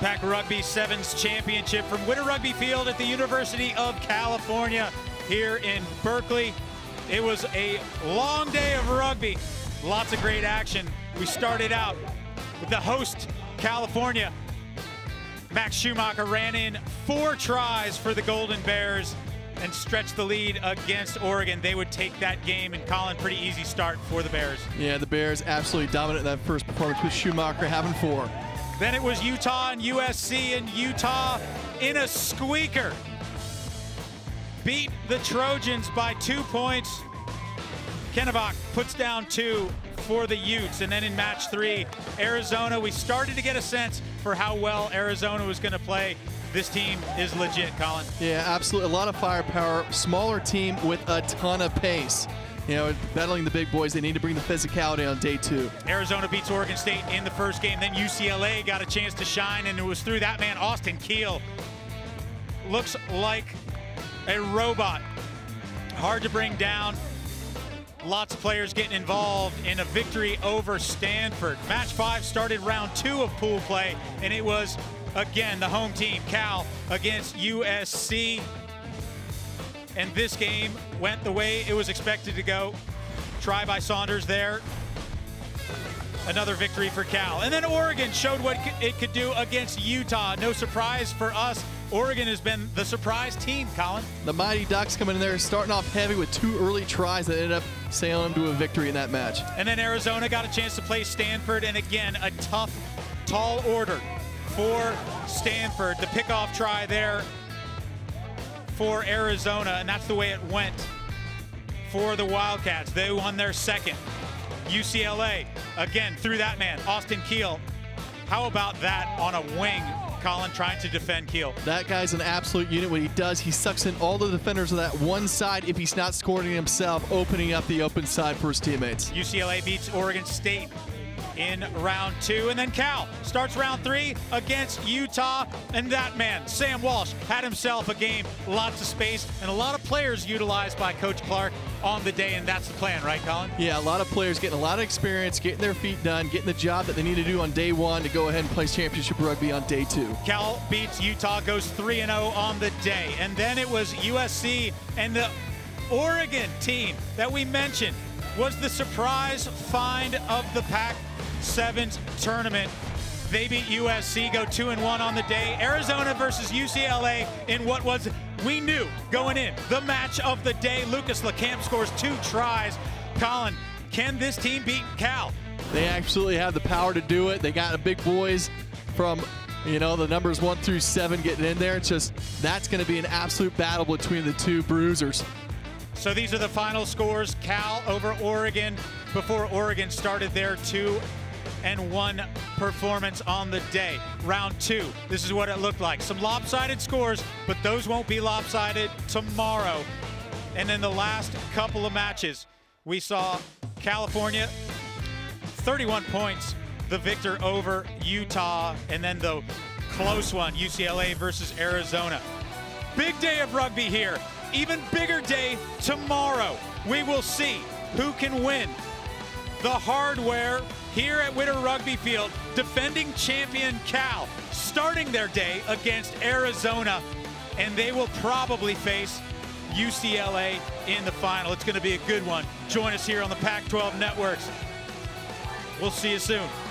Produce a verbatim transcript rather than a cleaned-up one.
PAC Rugby Sevens Championship from Witter Rugby Field at the University of California here in Berkeley. It was a long day of rugby, lots of great action. We started out with the host, California. Max Schumacher ran in four tries for the Golden Bears and stretched the lead against Oregon. They would take that game, and Colin, pretty easy start for the Bears. Yeah, the Bears absolutely dominant in that first performance with Schumacher having four. Then it was Utah and U S C, and Utah in a squeaker beat the Trojans by two points. Kennebach puts down two for the Utes, and then in match three, Arizona, we started to get a sense for how well Arizona was going to play. This team is legit, Colin. Yeah, absolutely. A lot of firepower, smaller team with a ton of pace. You know, battling the big boys, they need to bring the physicality on day two. Arizona beats Oregon State in the first game. Then U C L A got a chance to shine, and it was through that man, Austin Keel. Looks like a robot. Hard to bring down. Lots of players getting involved in a victory over Stanford. Match five started round two of pool play, and it was, again, the home team, Cal, against U S C. And this game went the way it was expected to go. Try by Saunders there. Another victory for Cal. And then Oregon showed what it could do against Utah. No surprise for us. Oregon has been the surprise team, Colin. The Mighty Ducks coming in there, starting off heavy with two early tries that ended up sailing to a victory in that match. And then Arizona got a chance to play Stanford, and again, a tough, tall order for Stanford. The pickoff try there for Arizona, and that's the way it went for the Wildcats. They won their second. U C L A, again, through that man, Austin Keel. How about that on a wing, Colin, trying to defend Keel? That guy's an absolute unit. What he does, he sucks in all the defenders of that one side if he's not scoring himself, opening up the open side for his teammates. U C L A beats Oregon State in round two, and then Cal starts round three against Utah, and that man, Sam Walsh, had himself a game, lots of space, and a lot of players utilized by Coach Clark on the day, and that's the plan, right, Colin? Yeah, a lot of players getting a lot of experience, getting their feet done, getting the job that they need to do on day one to go ahead and play championship rugby on day two. Cal beats Utah, goes three and oh on the day, and then it was U S C, and the Oregon team that we mentioned was the surprise find of the PAC Sevens tournament. They beat U S C, go two and one on the day. Arizona versus U C L A in what was, we knew going in, the match of the day. Lucas LeCamp scores two tries. Colin, can this team beat Cal? They absolutely have the power to do it. They got the big boys from, you know, the numbers one through seven getting in there. It's just, that's going to be an absolute battle between the two bruisers. So these are the final scores. Cal over Oregon before Oregon started their two and one performance on the day. Round two, this is what it looked like. Some lopsided scores, but those won't be lopsided tomorrow. And in the last couple of matches, we saw California, thirty-one points, the victor over Utah, and then the close one, U C L A versus Arizona. Big day of rugby here. Even bigger day tomorrow. We will see who can win the hardware here at Witter Rugby Field. Defending champion Cal starting their day against Arizona, and they will probably face U C L A in the final. It's going to be a good one. Join us here on the PAC twelve Networks. We'll see you soon.